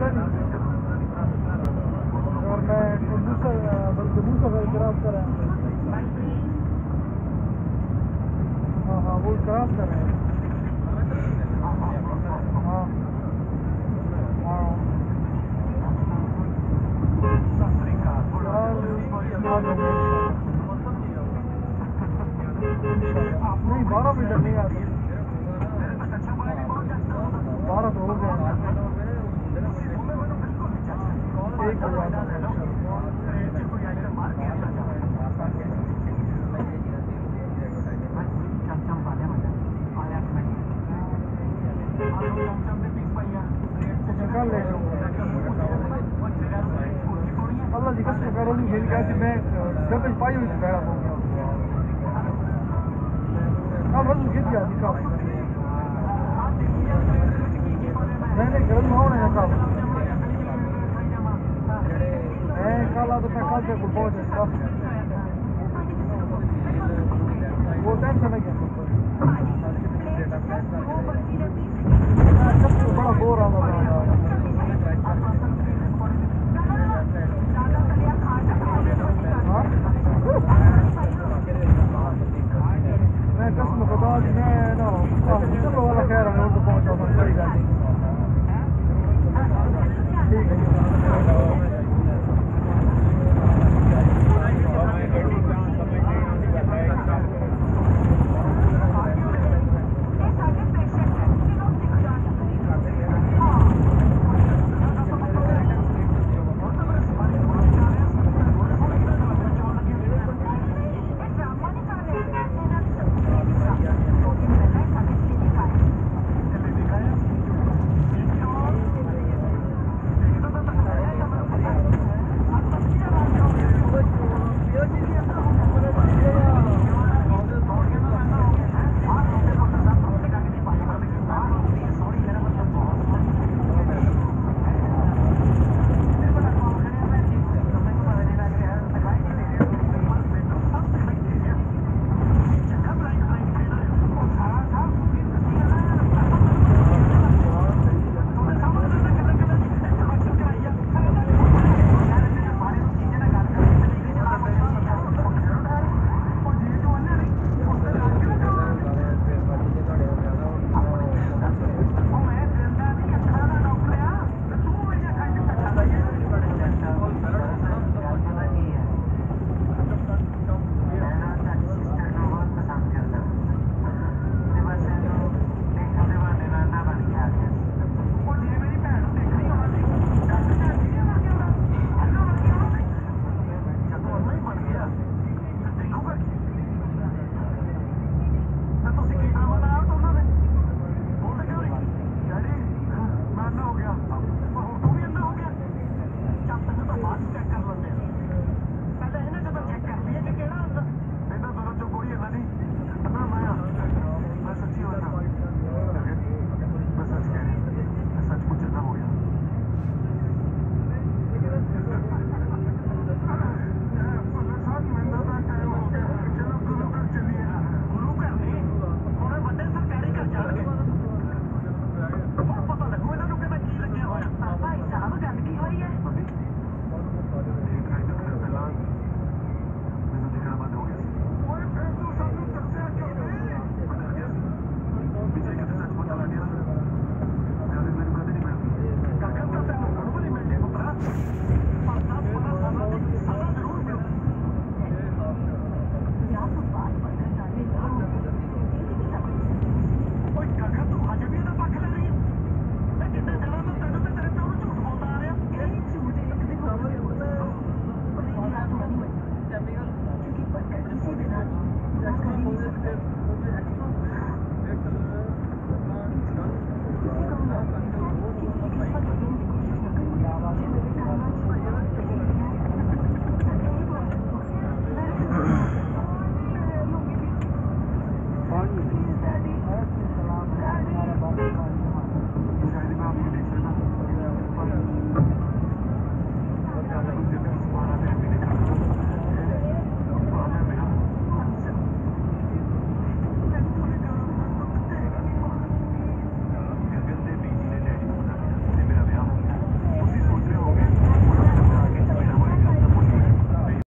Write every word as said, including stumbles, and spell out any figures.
पता नहीं और मैं दूसरा बल्कि दूसरा क्रॉस कर रहा हूँ। हाँ हाँ वो क्रॉस कर रहे हैं। हाँ हाँ नहीं बारह मीटर नहीं आती, बारह तो हो गया एक निकाल ले अल्लाह जी कसम करो मेरी कैसी मैं जब पाई हुई बैठा हूँ अब वजन गिर गया दिखा नहीं नहीं गर्म होने है साहब मैं काला तो मैं कल से कुछ पहुँच वो टेंशन नहीं है।